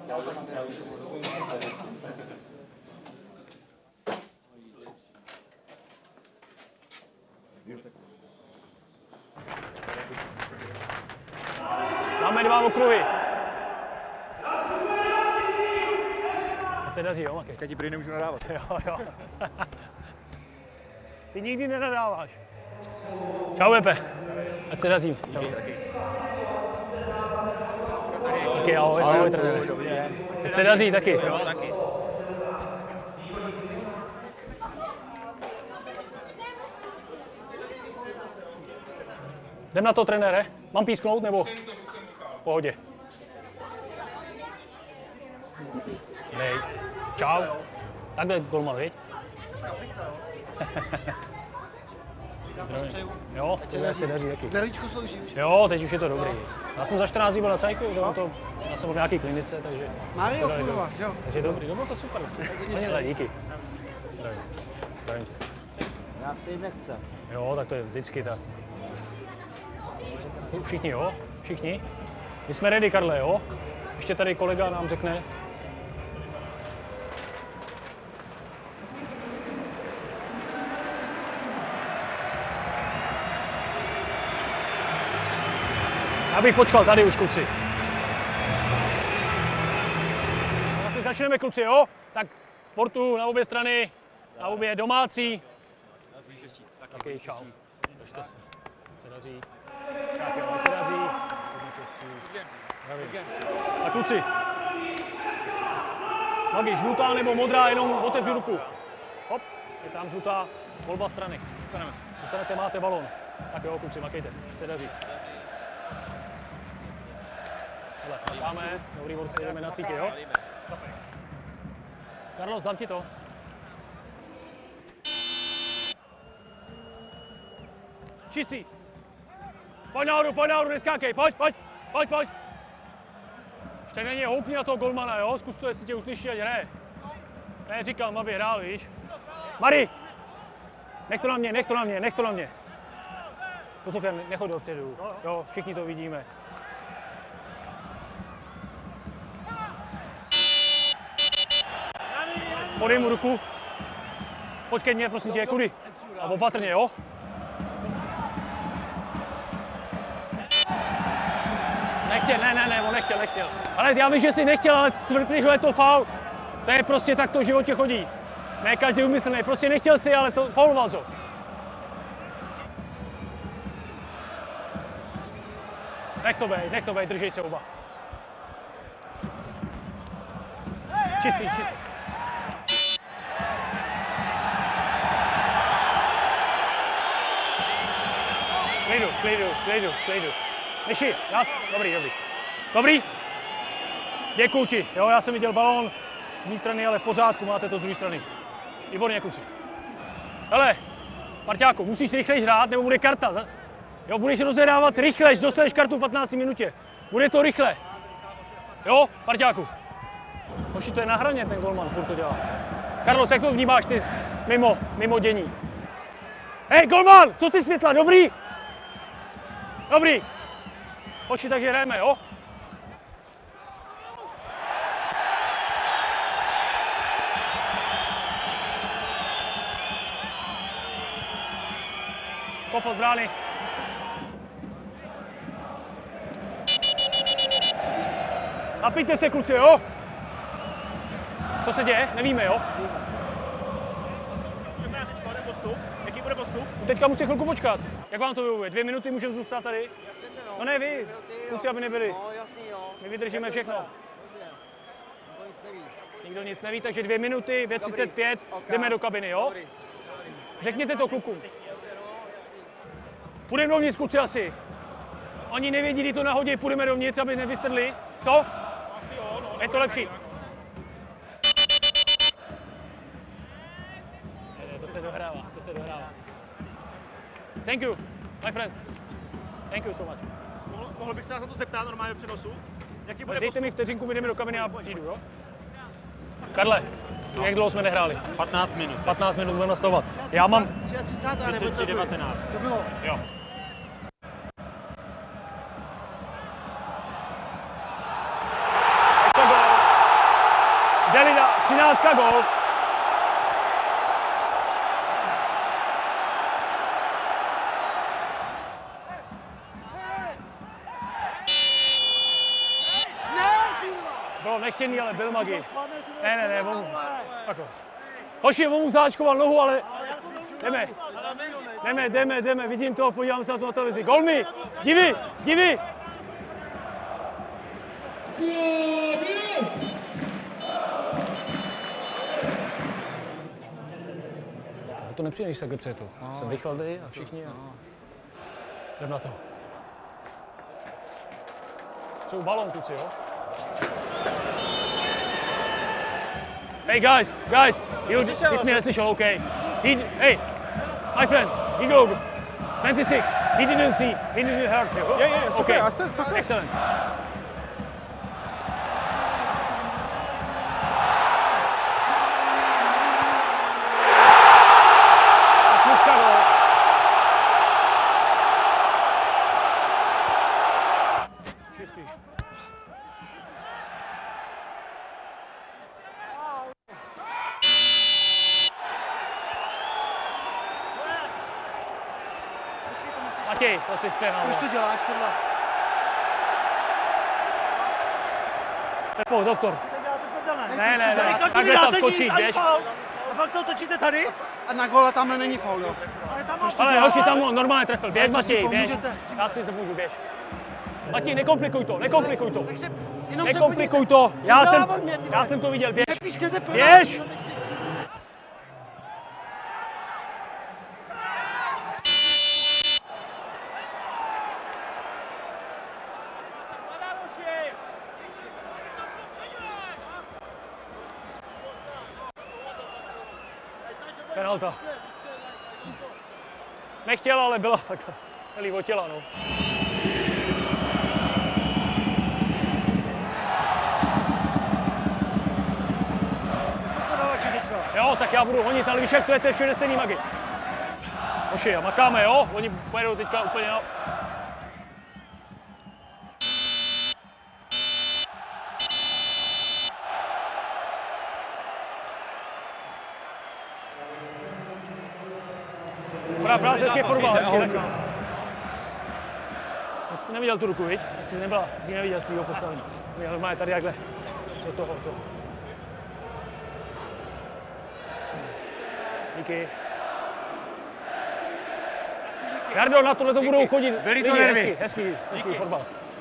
Máme 2 okruhy. Ať se daří, jo, Maky? Dneska ti prý nemůžu nadávat. Jo. Ty nikdy nenadáváš. Čau, Pepe. Ať se daří. Taky ahoj, trenére. Ať se daří taky. Jo, taky. Jdem na to, trenére. Mám písknout, nebo? V pohodě. Nej. Čau. Takhle golman, viď? Jo, ať se daří taky. Zdravíčko slouží už. Jo, teď už je to dobrý. Já jsem za 14 dní byl na cajku, já jsem v nějaký klinice, takže... Mario, kurva, jo. Takže dobrý, bylo to super. Hodně díky. Zdravím tě. Já si jim nechce. Jo, tak to je vždycky tak. Všichni, jo? Všichni? My jsme ready, Karle, jo? Ještě tady kolega nám řekne. Já bych počkal tady už, kluci. Asi začneme, kluci, jo? Tak sportu na obě strany, na obě domácí. Taky čau. Držte se. Se daří. Tak jo, ať se daří. Tak kluci. Magi, žlutá nebo modrá, jenom otevřu ruku. Hop, je tam žlutá, volba strany. Zůstanete, máte balón. Tak jo, kluci, makejte, se daří. Hele, makáme, dobrý borci, jdeme na sítě, jo? Carlos, dám ti to. Čistý. Pojď nahoru, neskákej, pojď. Ještě na něj houpni na toho golmana, jo? Zkus to, jestli tě uslyší, ať hraje. Ne, říkám, aby hrál, víš? Mari! Nech to na mě. Poslouchej, nechoď dopředu. Jo, všichni to vidíme. Podej mu ruku. Pojď ke mně, prosím tě, kudy. A opatrně, jo? Nechtěl, ne, on nechtěl. Ale já vím, že jsi nechtěl, ale cvrkneš, že je to faul. To je prostě tak, to v životě chodí. Ne každý umyslný, prostě nechtěl si, ale to fauloval to. Nech to bej, držej se oba. Čistý. Klidu. Neši, dobrý. Děkuju ti, jo, já jsem viděl balón z mé strany, ale v pořádku, máte to z druhé strany. Výborně, kluci. Hele, parťáku, musíš rychlejš hrát, nebo bude karta. Jo, budeš rozehrávat rychlejš, dostaneš kartu v 15 minutě. Bude to rychle. Jo, parťáku. Hoši, to je na hraně, ten golman, furt to dělá. Carlos, jak to vnímáš ty mimo dění? Hej, golman, co ty světla, dobrý? Hoši, takže hrajeme, jo? Kop od brány. Napijte se, kluci, jo? Co se děje? Nevíme, jo? Jaký bude postup? Teďka musí chvilku počkat. Jak vám to vyhovuje? 2 minuty můžeme zůstat tady? No ne vy, kluci, aby nebyli. My vydržíme všechno. Nikdo nic neví, takže 2 minuty, ve 35 jdeme do kabiny, jo? Řekněte to klukům. Půjdeme dovnitř, kluci, asi. Oni nevědí, kdy to nahodí, půjdeme dovnitř, aby nevystrhli. Co? Je to lepší. To se dohrává. Thank you, my friend. Thank you so much. Mohl bych se na to zeptat normálně do přenosu? Jaký bude Dejte mi vteřinku, my jdeme do kabiny a přijdu, jo? Karle, jak dlouho jsme nehráli? 15 minut. 15 minut budeme nastavovat. Já mám... 33:19. To bylo. Jo. Smyčka, gól. Bylo nechtěný, ale byl Magi. Ne, on... Tako. Hoši, on mu záčkoval nohu, ale... Jdeme, vidím to, podívám se na to na televizi. Gol mi! Divi! To nepřijde, když takhle přijetu. Jsem vychladlý a všichni a... Jdem na to. Jsou balón, kluci, jo? Hey guys, vy jsi mě neslyšel, OK. Hey, my friend, Eagle 26, he didn't hurt you. Yeah, okay. I said it's okay. Excellent. Smyčka, gól. Čistý. Matěj, to si přehnal. Proč to děláš tohle? Pepo, doktor. Ne, takhle tam skočíš, běž. A fakt to točíte tady? A na góla tamhle není faul, jo? Ale hoši tam normálně trefil. Běž, Matěj, běž. Já si pomůžu, běž. Matěj, nekomplikuj to. Nekomplikuj to. Já jsem to viděl, běž. Běž! Penalta. Nechtěla, ale byla takhle. Lívo těla, no. Jo, tak já budu honit, ale víš, jak to je všude stejný Magi. Hoši, a makáme, jo? Oni pojedou teďka úplně na... Právě hezký fotbal, hezký takhle. Jsi neviděl tu ruku, viď? Jsi neviděl svýho postavení. Já normálně tady takhle. Do toho. Díky. Jardo, na tohle to budou chodit. Byly to nervy. Hezký fotbal.